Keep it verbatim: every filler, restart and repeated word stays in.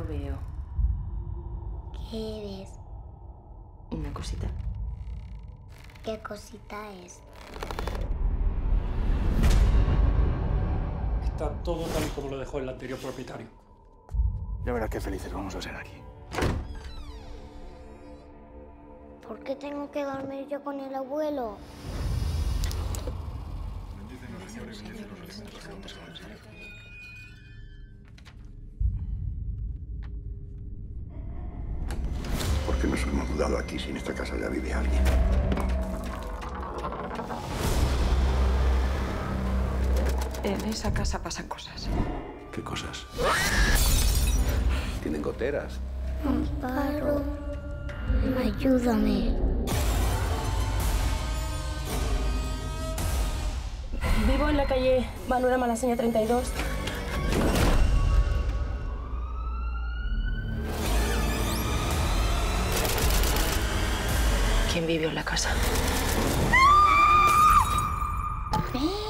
veo. ¿Qué eres? Una cosita. ¿Qué cosita es? Está todo tal y como lo dejó el anterior propietario. Ya verás qué felices vamos a ser aquí. ¿Por qué tengo que dormir yo con el abuelo? ¿Por qué nos hemos mudado aquí si en esta casa ya vive alguien? En esa casa pasan cosas. ¿Qué cosas? Tienen goteras. Amparo, ayúdame. Vivo en la calle Manuela Malasaña treinta y dos. ¿Quién vivió en la casa? ¡Eh!